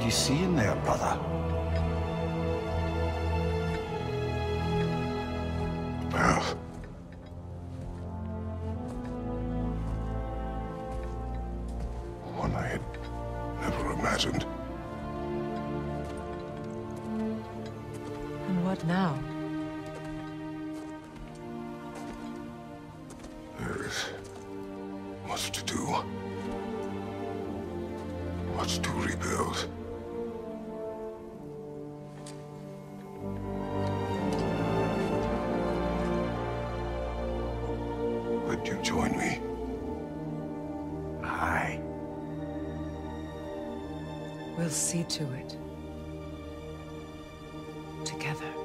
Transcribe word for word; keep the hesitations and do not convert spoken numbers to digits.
you see in there, brother? Well, one I had never imagined. And what now? There is much to do. Much to rebuild. Would you join me? Aye. We'll see to it. Together.